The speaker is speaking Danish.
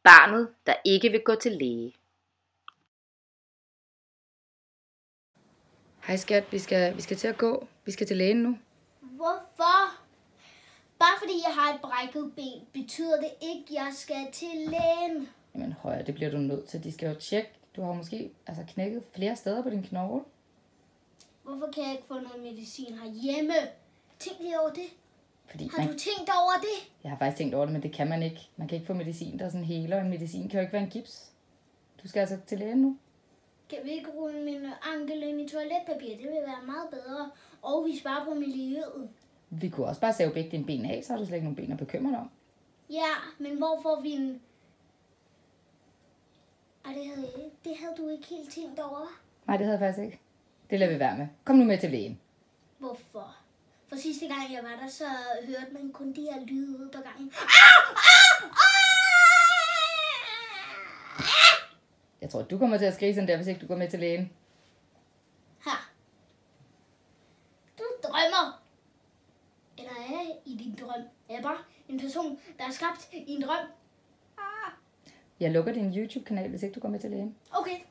Barnet, der ikke vil gå til læge. Hej skat, vi skal til at gå. Vi skal til lægen nu. Hvorfor? Bare fordi jeg har et brækket ben, betyder det ikke, at jeg skal til lægen. Jamen højre, det bliver du nødt til. De skal jo tjekke. Du har måske knækket flere steder på din knogle. Hvorfor kan jeg ikke få noget medicin herhjemme? Tænk lige over det. Har du tænkt over det? Jeg har faktisk tænkt over det, men det kan man ikke. Man kan ikke få medicin, der er sådan heler. En medicin kan jo ikke være en gips. Du skal altså til lægen nu. Kan vi ikke rulle min ankel ind i toiletpapir? Det vil være meget bedre. Og vi sparer på miljøet. Vi kunne også bare save begge dine ben af, så har du slet ikke nogen ben at bekymre dig om. Ja, men hvor får vi en... Og det havde du ikke helt tænkt over. Nej, det havde jeg faktisk ikke. Det lader vi være med. Kom nu med til lægen. Hvorfor? For sidste gang jeg var der, så hørte man kun de her lyde ude på gangen. Jeg tror, du kommer til at skrige sådan der, hvis ikke du går med til lægen. Her. Du drømmer. Eller er jeg i din drøm? Er jeg bare en person, der er skabt i en drøm? Jeg lukker din YouTube-kanal, hvis ikke du går med til lægen. Okay.